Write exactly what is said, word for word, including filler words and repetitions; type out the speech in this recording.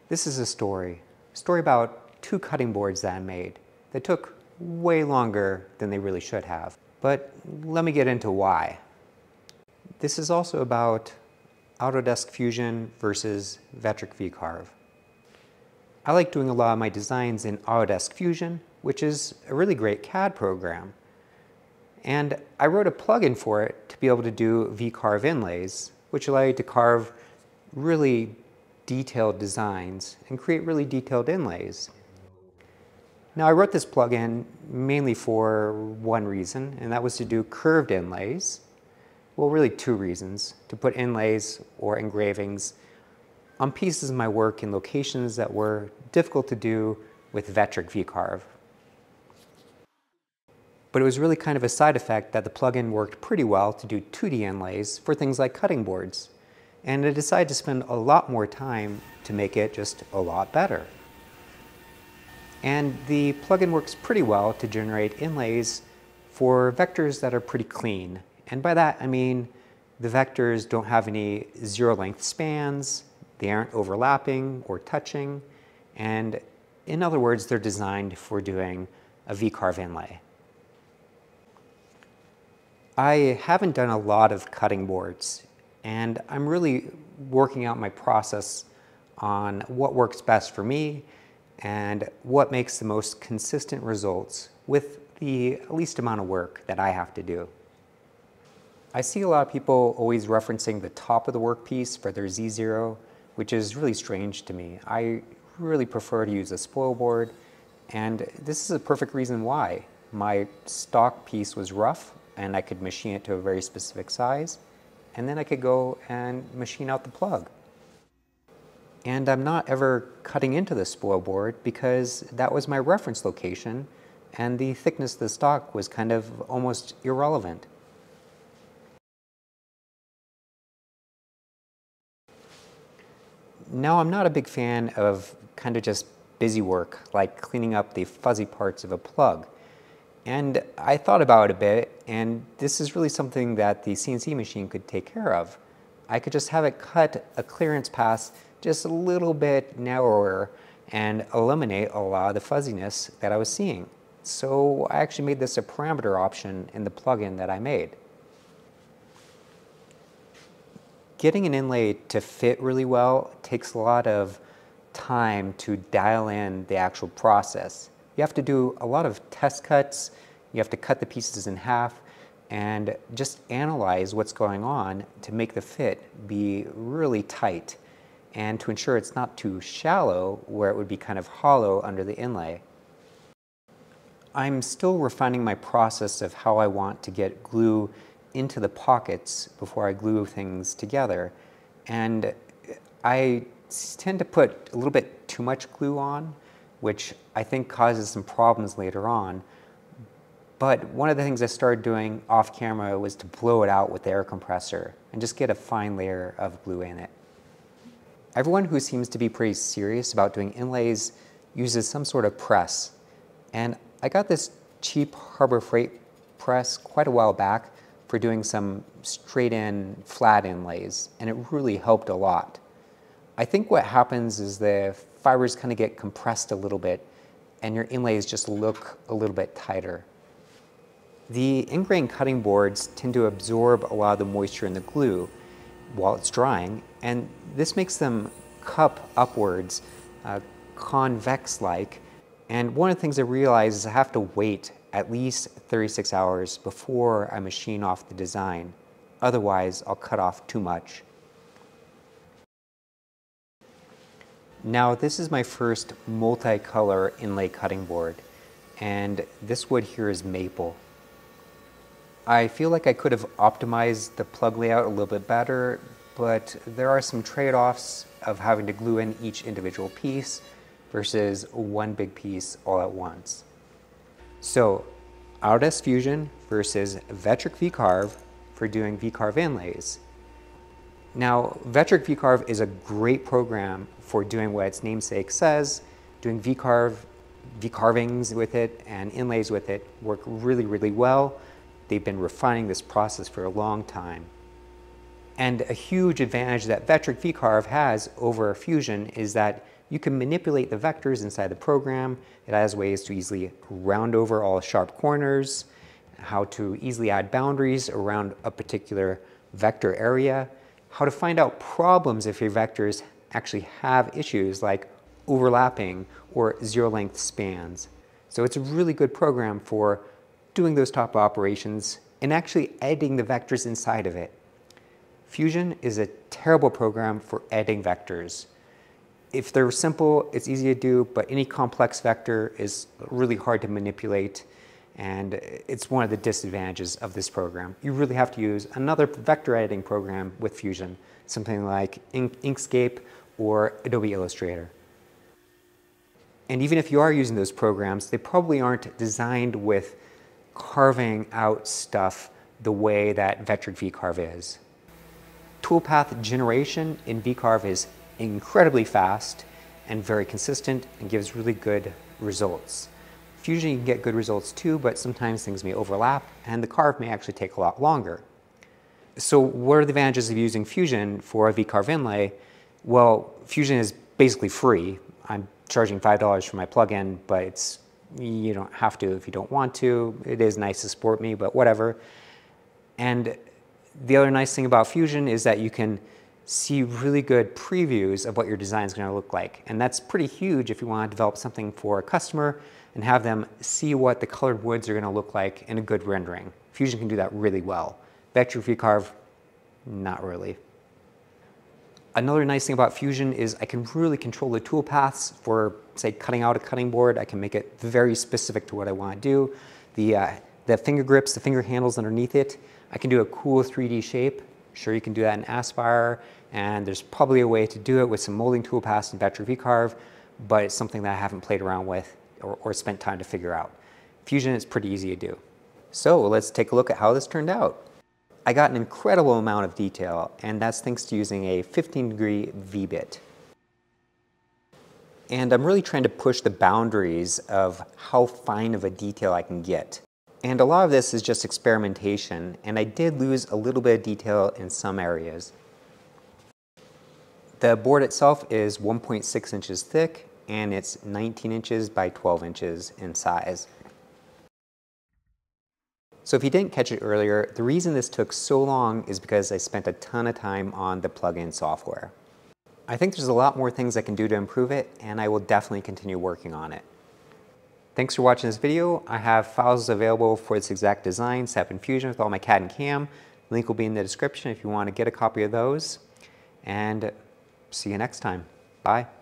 This is a story, a story about two cutting boards that I made that took way longer than they really should have. But let me get into why. This is also about Autodesk Fusion versus Vectric VCarve. I like doing a lot of my designs in Autodesk Fusion, which is a really great C A D program. And I wrote a plugin for it to be able to do v-carve inlays, which allow you to carve really detailed designs and create really detailed inlays. Now, I wrote this plugin mainly for one reason, and that was to do curved inlays. Well, really two reasons: to put inlays or engravings on pieces of my work in locations that were difficult to do with Vectric VCarve. But it was really kind of a side effect that the plugin worked pretty well to do two D inlays for things like cutting boards. And I decided to spend a lot more time to make it just a lot better. And the plugin works pretty well to generate inlays for vectors that are pretty clean. And by that I mean the vectors don't have any zero length spans, they aren't overlapping or touching, and in other words, they're designed for doing a V-carve inlay. I haven't done a lot of cutting boards, and I'm really working out my process on what works best for me and what makes the most consistent results with the least amount of work that I have to do. I see a lot of people always referencing the top of the workpiece for their Z zero, which is really strange to me. I really prefer to use a spoil board, and this is a perfect reason why. My stock piece was rough, and I could machine it to a very specific size, and then I could go and machine out the plug. And I'm not ever cutting into the spoil board because that was my reference location, and the thickness of the stock was kind of almost irrelevant. Now, I'm not a big fan of kind of just busy work, like cleaning up the fuzzy parts of a plug. And I thought about it a bit, and this is really something that the C N C machine could take care of. I could just have it cut a clearance pass just a little bit narrower and eliminate a lot of the fuzziness that I was seeing. So I actually made this a parameter option in the plugin that I made. Getting an inlay to fit really well takes a lot of time to dial in the actual process. You have to do a lot of test cuts, you have to cut the pieces in half, and just analyze what's going on to make the fit be really tight and to ensure it's not too shallow where it would be kind of hollow under the inlay. I'm still refining my process of how I want to get glue into the pockets before I glue things together, and I tend to put a little bit too much glue on, which I think causes some problems later on. But one of the things I started doing off camera was to blow it out with the air compressor and just get a fine layer of glue in it. Everyone who seems to be pretty serious about doing inlays uses some sort of press. And I got this cheap Harbor Freight press quite a while back for doing some straight-in flat inlays, and it really helped a lot. I think what happens is the fibers kind of get compressed a little bit, and your inlays just look a little bit tighter. The ingrain cutting boards tend to absorb a lot of the moisture in the glue while it's drying, and this makes them cup upwards, uh, convex-like. And one of the things I realized is I have to wait at least thirty-six hours before I machine off the design. Otherwise, I'll cut off too much. Now, this is my first multicolor inlay cutting board, and this wood here is maple. I feel like I could have optimized the plug layout a little bit better, but there are some trade-offs of having to glue in each individual piece versus one big piece all at once. So, Autodesk Fusion versus Vectric VCarve for doing V-carve inlays. Now, Vectric VCarve is a great program for doing what its namesake says. Doing V-carve, V-carvings with it and inlays with it work really, really well. They've been refining this process for a long time. And a huge advantage that Vectric VCarve has over Fusion is that You can manipulate the vectors inside the program. It has ways to easily round over all sharp corners, how to easily add boundaries around a particular vector area, how to find out problems if your vectors actually have issues like overlapping or zero length spans. So it's a really good program for doing those top operations and actually editing the vectors inside of it. Fusion is a terrible program for editing vectors. If they're simple, it's easy to do, but any complex vector is really hard to manipulate, and it's one of the disadvantages of this program. You really have to use another vector editing program with Fusion, something like Inkscape or Adobe Illustrator. And even if you are using those programs, they probably aren't designed with carving out stuff the way that Vectric VCarve is. Toolpath generation in VCarve is incredibly fast and very consistent and gives really good results. Fusion, you can get good results too, but sometimes things may overlap and the carve may actually take a lot longer. So what are the advantages of using Fusion for a VCarve inlay? Well, Fusion is basically free. I'm charging five dollars for my plugin, but it's, you don't have to if you don't want to. It is nice to support me, but whatever. And the other nice thing about Fusion is that you can see really good previews of what your design is going to look like. And that's pretty huge if you want to develop something for a customer and have them see what the colored woods are going to look like in a good rendering. Fusion can do that really well. Vectric VCarve, not really. Another nice thing about Fusion is I can really control the tool paths for, say, cutting out a cutting board. I can make it very specific to what I want to do. The, uh, the finger grips, the finger handles underneath it, I can do a cool three D shape. Sure, you can do that in Aspire, and there's probably a way to do it with some molding tool paths in Vectric VCarve, but it's something that I haven't played around with or, or spent time to figure out. Fusion is pretty easy to do. So let's take a look at how this turned out. I got an incredible amount of detail, and that's thanks to using a fifteen degree v-bit. And I'm really trying to push the boundaries of how fine of a detail I can get. And a lot of this is just experimentation, and I did lose a little bit of detail in some areas. The board itself is one point six inches thick, and it's nineteen inches by twelve inches in size. So if you didn't catch it earlier, the reason this took so long is because I spent a ton of time on the plugin software. I think there's a lot more things I can do to improve it, and I will definitely continue working on it. Thanks for watching this video. I have files available for this exact design set up in Fusion with all my C A D and cam. Link will be in the description if you want to get a copy of those. And see you next time. Bye.